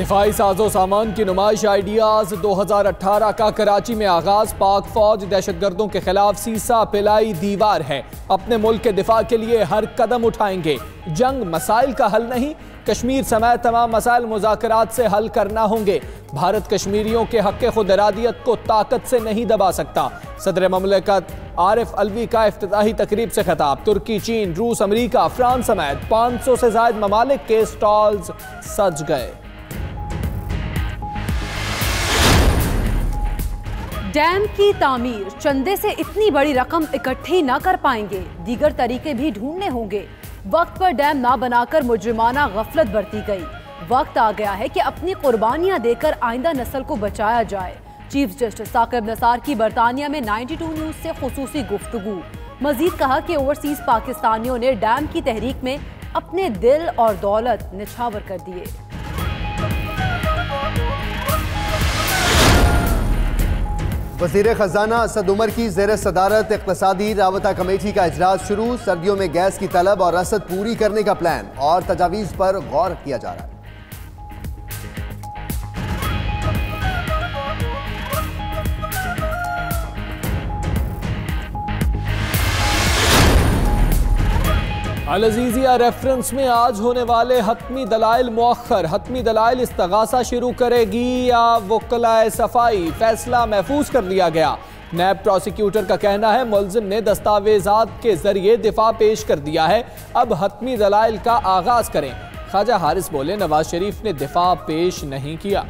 दिफाई साजो सामान की नुमाइश आइडियाज 2018 का कराची में आगाज। पाक फौज दहशतगर्दों के खिलाफ सीसा पिलाई दीवार है। अपने मुल्क के दिफा के लिए हर कदम उठाएंगे। जंग मसाइल का हल नहीं, कश्मीर समेत तमाम मसाइल मुज़ाकरात से हल करना होंगे। भारत कश्मीरियों के हक़ खुद इरादियत को ताकत से नहीं दबा सकता। सदर ममलकत आरिफ अलवी का इफ्तिताही तकरीब से खिताब। तुर्की, चीन, रूस, अमरीका, फ्रांस समेत 500 से ज़ायद ममालिक के स्टॉल्स सज गए। डैम की तामीर चंदे से इतनी बड़ी रकम इकट्ठी न कर पाएंगे, दीगर तरीके भी ढूंढने होंगे। वक्त पर डैम ना बनाकर मुजरिमाना गफलत बरती गई। वक्त आ गया है कि अपनी कुर्बानियां देकर आइंदा नस्ल को बचाया जाए। चीफ जस्टिस साकिब निसार की बरतानिया में 92 न्यूज से खुसूसी गुफ्तगू। मजीद कहा कि ओवरसीज पाकिस्तानियों ने डैम की तहरीक में अपने दिल और दौलत निछावर कर दिए। वज़ीर ख़ज़ाना असद उमर की ज़ेर सदारत इक़्तिसादी राबता कमेटी का इजलास शुरू। सर्दियों में गैस की तलब और रसद पूरी करने का प्लान और तजावीज़ पर गौर किया जा रहा है। अल-अज़ीज़िया रेफरेंस में आज होने वाले हतमी दलाइल मुअख्खर। हतमी दलाइल इस्तगासा शुरू करेगी या वकलाए सफाई, फैसला महफूज कर लिया गया। नैब प्रोसिक्यूटर का कहना है मुल्ज़िम ने दस्तावेजात के जरिए दिफा पेश कर दिया है, अब हतमी दलाइल का आगाज करें। ख्वाजा हारिस बोले नवाज शरीफ ने दिफा पेश नहीं किया।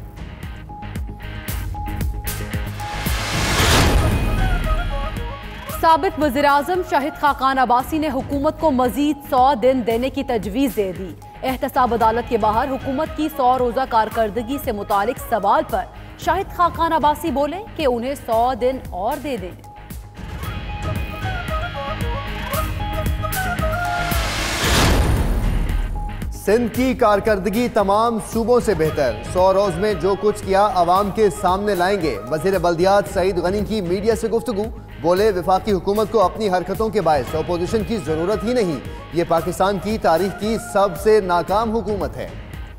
साबिक वज़ीर-ए-आज़म शाहिद खाकान अब्बासी ने हुकूमत को मजीद 100 दिन देने की तजवीज़ दे दी। एहतसाब अदालत के बाहर हुकूमत की 100 रोज़ा कारकर्दगी से मुतालिक सवाल पर शाहिद खाकान अब्बासी बोले कि उन्हें 100 दिन और दे दें। सिंध की कारकर्दगी तमाम सूबों से बेहतर। 100 रोज में जो कुछ किया अवाम के सामने लाएंगे। वज़ीर बल्दियात सईद गनी की मीडिया से गुफ्तगू। बोले वफाकी हुकूमत को अपनी हरकतों के बायस अपोजिशन की जरूरत ही नहीं। ये पाकिस्तान की तारीख की सबसे नाकाम हुकूमत है।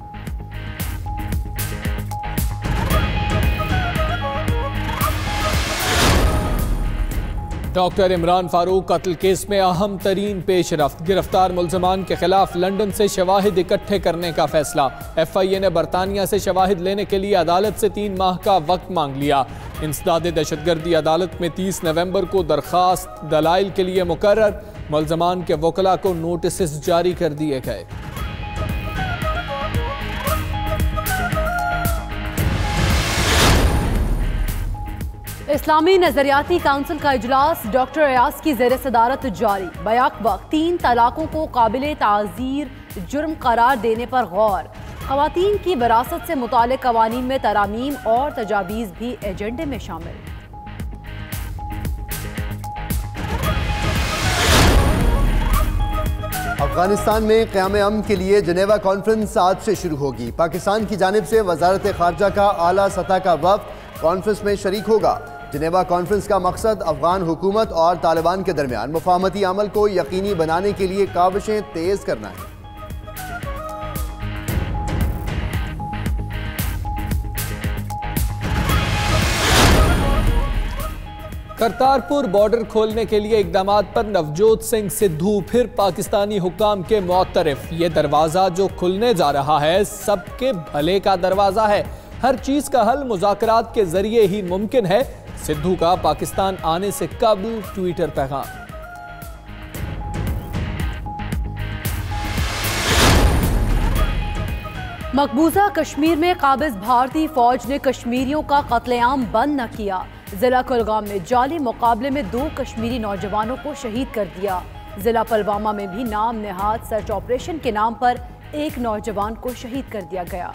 डॉक्टर इमरान फारूक कत्ल केस में अहम तरीन पेशरफ्त। गिरफ्तार मुल्ज़मान के खिलाफ लंदन से शवाहिद इकट्ठे करने का फैसला। FIA ने बरतानिया से शवाहिद लेने के लिए अदालत से 3 माह का वक्त मांग लिया। इंसदादे दहशतगर्दी अदालत में 30 नवंबर को दरखास्त दलाइल के लिए मुकर्रर। मुल्ज़मान के वकला को नोटिस जारी कर दिए गए। इस्लामी नजरियाती काउंसिल का इजलास डॉक्टर अयाज की ज़ेर सदारत जारी। बैक वक्त 3 तलाकों को काबिल ताज़ीर जुर्म करार देने पर गौर। ख़वातीन की विरासत से मुताल्लिक़ क़वानीन में तरामीम और तजावीज़ भी एजेंडे में शामिल। अफगानिस्तान में क़याम अमन के लिए जनेवा कॉन्फ्रेंस आज से शुरू होगी। पाकिस्तान की जानिब से वज़ारत ख़ारजा का आला सतह का वफ़द कॉन्फ्रेंस में शरीक होगा। जनेवा कॉन्फ्रेंस का मकसद अफगान हुकूमत और तालिबान के दरमियान मुफाहमती अमल को यकीनी बनाने के लिए काविशें तेज करना है। करतारपुर बॉर्डर खोलने के लिए इकदामात पर नवजोत सिंह सिद्धू फिर पाकिस्तानी हुक्काम के मुअत्तरिफ। ये दरवाज़ा जो खुलने जा रहा है सबके भले का दरवाज़ा है। हर चीज़ का हल मुज़ाकरात के जरिए ही मुमकिन है। सिद्धू का पाकिस्तान आने से कबल ट्विटर पैगाम। मकबूजा कश्मीर में काबिज भारतीय फौज ने कश्मीरियों का कत्लेआम बंद न किया। जिला कुलगाम में जाली मुकाबले में 2 कश्मीरी नौजवानों को शहीद कर दिया। जिला पुलवामा में भी नाम नेहाद सर्च ऑपरेशन के नाम पर एक नौजवान को शहीद कर दिया गया।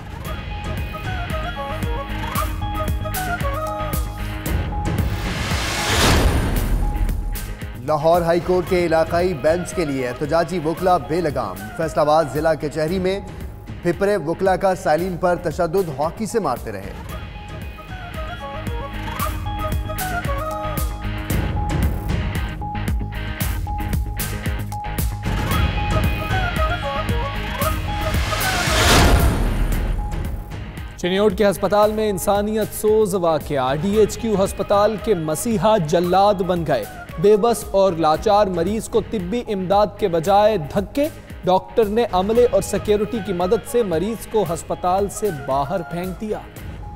लाहौर हाई कोर्ट के इलाकाई बेंच के लिए एहतजाजी वकला बेलगाम। फैसलाबाद जिला कचहरी में फिपरे वकला का साइलिन पर तशद्दुद हॉकी से मारते रहे। चिन्योट के अस्पताल में इंसानियत सोज वाकया। DHQ अस्पताल के मसीहा जल्लाद बन गए। बेबस और लाचार मरीज को तिब्बी इमदाद के बजाय धक्के। डॉक्टर ने अमले और सिक्योरिटी की मदद से मरीज को अस्पताल से बाहर फेंक दिया।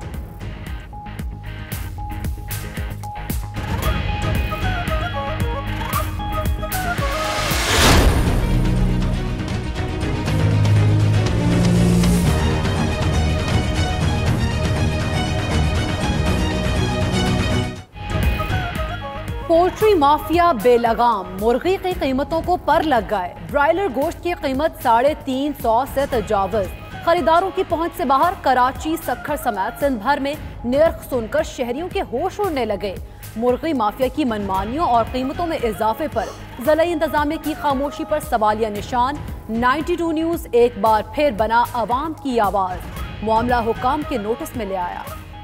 पोल्ट्री माफिया बेलगाम, मुर्गी की कीमतों को पर लग गए। ब्रायलर गोश्त की कीमत 350 से तजावज़। खरीदारों की पहुंच से बाहर। कराची, सक्खर समेत सिंध भर में निर्ख सुनकर शहरियों के होश उड़ने लगे। मुर्गी माफिया की मनमानियों और कीमतों में इजाफे पर ज़िला इंतजामिया की खामोशी पर सवालिया निशान। 92 न्यूज़ एक बार फिर बना अवाम की आवाज़। मामला हुकाम के नोटिस में ले आया।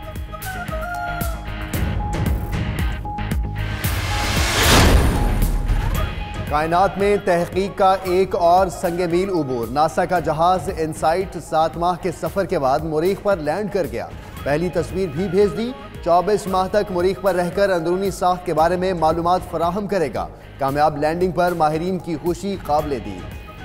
कायनात में तहकीक का एक और संगे मील उबूर। नासा का जहाज इनसाइट 7 माह के सफर के बाद मरीख पर लैंड कर गया। पहली तस्वीर भी भेज दी। 24 माह तक मरीख पर रहकर अंदरूनी साख्त के बारे में मालूमात फराहम करेगा। कामयाब लैंडिंग पर माहिरीन की खुशी काबिल दी।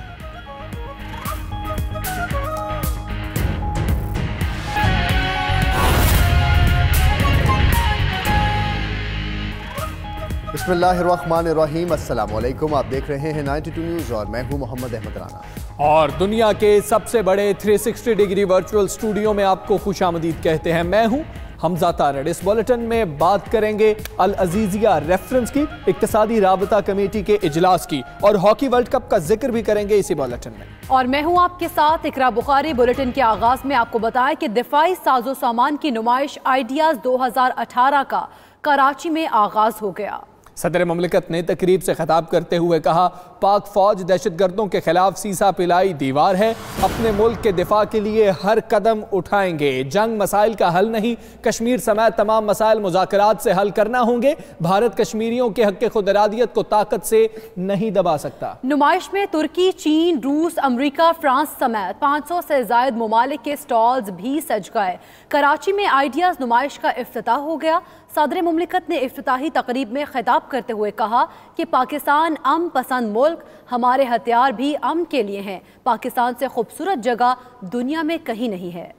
बिस्मिल्लाहिर्रहमानिर्रहीम। अस्सलाम वालेकुम। आप देख रहे हैं 92 न्यूज़ और मैं हूं मोहम्मद अहमद राना। और दुनिया के सबसे बड़े 360 डिग्री वर्चुअल स्टूडियो में आपको खुशामदीद कहते हैं। मैं हूं हमजा तारड़। इस बुलेटिन में बात करेंगे अल अजीजिया रेफरेंस की, इक्तिसादी राबता कमेटी के इजलास की और हॉकी वर्ल्ड कप का जिक्र भी करेंगे इसी बुलेटिन में। और मैं हूं आपके साथ इकरा बुखारी। बुलेटिन के आगाज में आपको बताएं कि दिफाई साजो सामान की नुमाइश आइडियाज 2018 का कराची में आगाज हो गया। सदर ममलिकत ने तकरीब से खिताब करते हुए कहा, पाक फौज दहशतगर्दों के खिलाफ सीसा पिलाई दीवार है। अपने मुल्क के दिफा के लिए हर कदम उठाएंगे। जंग मसाइल का हल नहीं, कश्मीर समेत तमाम मसाइल मुज़ाकरात से हल करना होंगे। भारत कश्मीरियों के हक़ खुदरादियत को ताकत से नहीं दबा सकता। नुमाइश में तुर्की, चीन, रूस, अमरीका, फ्रांस समेत 500 से ज़ायद ममालिक के स्टॉल्स भी सज गए। कराची में आइडियाज नुमाइश का इफ्तिताह हो गया। सदर मुमलिकत ने इफ्तिताही तकरीब में खिताब करते हुए कहा कि पाकिस्तान अमन पसंद मुल्क, हमारे हथियार भी अमन के लिए हैं। पाकिस्तान से खूबसूरत जगह दुनिया में कहीं नहीं है।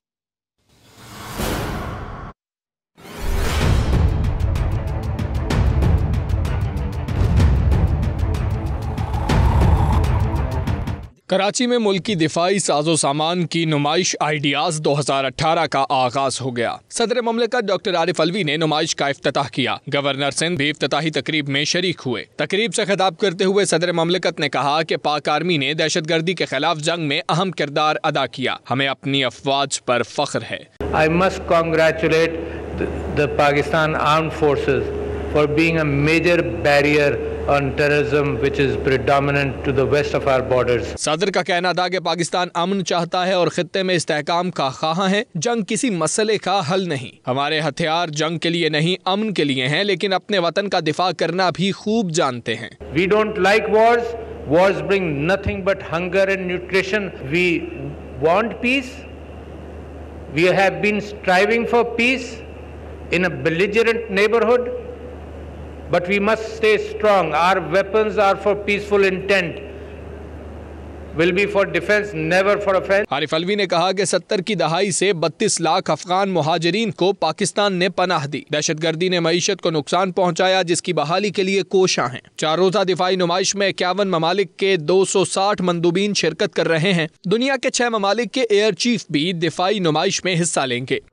कराची में मुल्की दिफाई साजो सामान की नुमाइश आइडियाज 2018 का आगाज हो गया। सदर ममलिकत डॉक्टर आरिफ अलवी ने नुमाइश का इफ्तिताह किया। गवर्नर सिंध भी इफ्तिताही तकरीब में शरीक हुए। तकरीब से खिताब करते हुए सदर ममलिकत ने कहा कि पाक आर्मी ने दहशतगर्दी के खिलाफ जंग में अहम किरदार अदा किया। हमें अपनी अफवाज पर फख्र है। I must congratulate the Pakistan Armed Forces for being a major barrier on terrorism which is predominant to the west of our borders. सदर का कहना था कि पाकिस्तान अमन चाहता है और खित्ते में इस्तेहकाम का ख्वाह है। जंग किसी मसले का हल नहीं। हमारे हथियार जंग के लिए नहीं अमन के लिए हैं, लेकिन अपने वतन का दिफा करना भी खूब जानते हैं। We don't like wars. Wars bring nothing but hunger and nutrition. We want peace. We have been striving for peace in a belligerent neighborhood. But we must stay strong. Our weapons are for peaceful intent. Will be for defense, never for offense. Arif Alvi ने कहा कि 70 की दहाई से 32 लाख अफगान मुहाजिरीन को पाकिस्तान ने पनाह दी। दहशतगर्दी ने मईशत को नुकसान पहुंचाया, जिसकी बहाली के लिए कोशां हैं। 4 रोजा दिफाई नुमाइश में 51 ममालिक के 260 मंदूबीन शिरकत कर रहे हैं। दुनिया के 6 ममालिक के एयर चीफ भी दिफाई नुमाइश में हिस्सा लेंगे।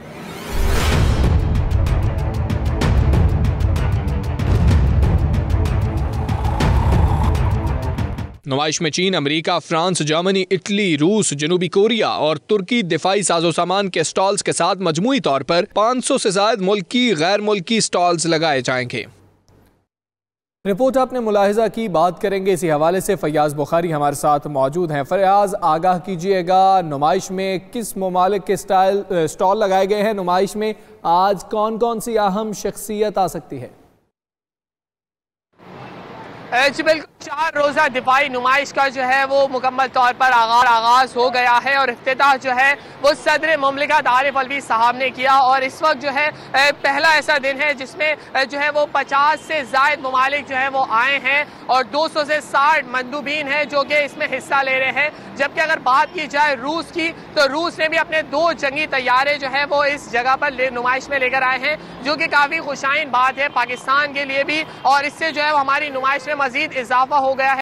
नुमाइश में चीन, अमेरिका, फ्रांस, जर्मनी, इटली, रूस, जनूबी कोरिया और तुर्की दिफाई साजो सामान के स्टॉल्स के साथ मजमूई तौर पर 500 से ज्यादा मुल्की गैर मुल्की स्टॉल्स लगाए जाएंगे। रिपोर्ट आपने मुलाहिजा की, बात करेंगे इसी हवाले से। फयाज बुखारी हमारे साथ मौजूद हैं। फयाज, आगाह कीजिएगा, नुमाइश में किस ममालिक के स्टॉल लगाए गए हैं? नुमाइश में आज कौन कौन सी अहम शख्सियत आ सकती है? जी बिल्कुल, 4 रोज़ा दिफाई नुमाइश का जो है वो मुकम्मल तौर पर आगाज हो गया है और इफ्तिताह जो है वो सदर मुमलिकत आरिफ अलवी साहब ने किया। और इस वक्त जो है पहला ऐसा दिन है जिसमें जो है वो 50 से ज़ायद ममालिक जो है वो आए हैं और 200 से 60 मंदूबीन हैं जो कि इसमें हिस्सा ले रहे हैं। जबकि अगर बात की जाए रूस की, तो रूस ने भी अपने 2 जंगी तैयारे जो है वो इस जगह पर नुमाइश में लेकर आए हैं, जो कि काफ़ी खुशाइन बात है पाकिस्तान के लिए भी। और इससे जो है हमारी नुमाइश में मजीद इजाफा हो गया है।